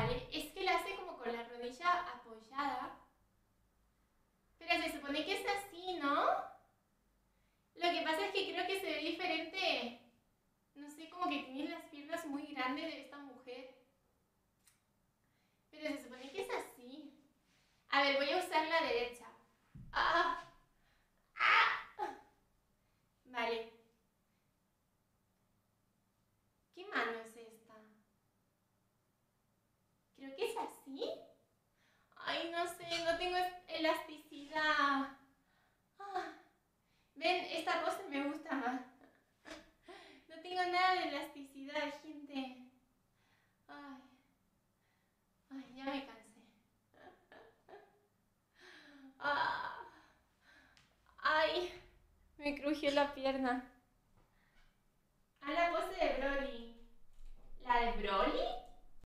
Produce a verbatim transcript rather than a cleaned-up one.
Vale, es que la hace como con la rodilla apoyada. Pero se supone que es así, ¿no? Lo que pasa es que creo que se ve diferente. No sé, como que tiene las piernas muy grandes de esta mujer. Pero se supone que es así. A ver, voy a usar la derecha. ¡Ah! ¡Ah! Vale. ¿Qué mano es esta? Creo que es así. Ay, no sé, no tengo elasticidad. Ah. Ven, esta pose me gusta más. No tengo nada de elasticidad, gente. Ay, ay, ya me cansé. Ah, ay, me crujió la pierna.